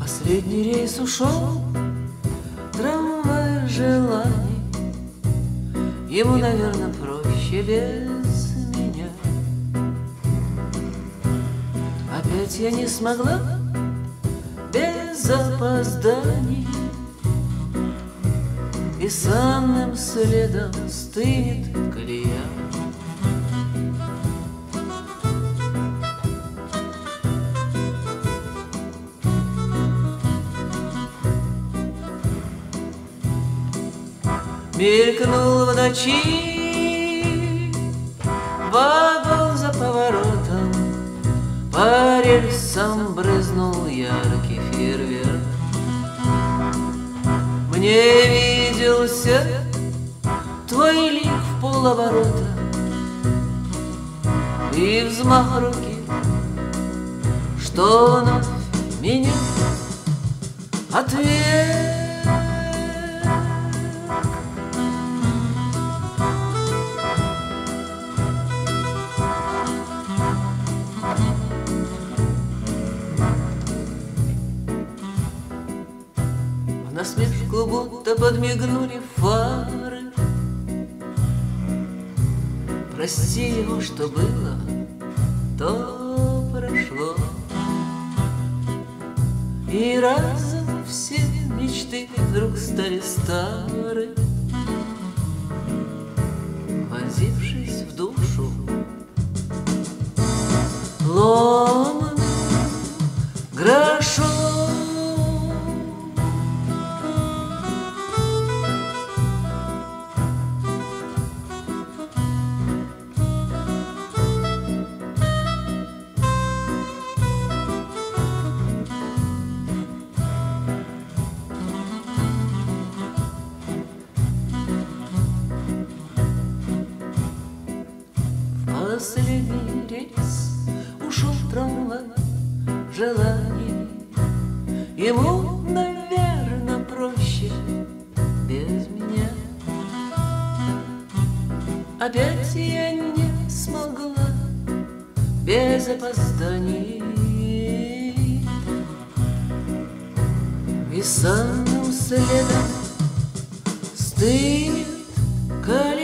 Последний рейс ушел, трамвай желаний. Ему, наверное, проще без меня. Опять я не смогла без опозданий, и санным следом стынет колея. Мелькнул в ночи вагон за поворотом, по рельсам брызнул яркий фейерверк. Мне виделся твой лик в полоборота и взмах руки, что вновь меня отверг. В насмешку будто подмигнули фары. Прости его, что было, то прошло. И разом все мечты вдруг стали стары, вонзившись в душу ломаным грошом. Последний рейс ушел трамвай желаний. Ему, наверное, проще без меня. Опять я не смогла без опозданий, и санным следом стынет колея.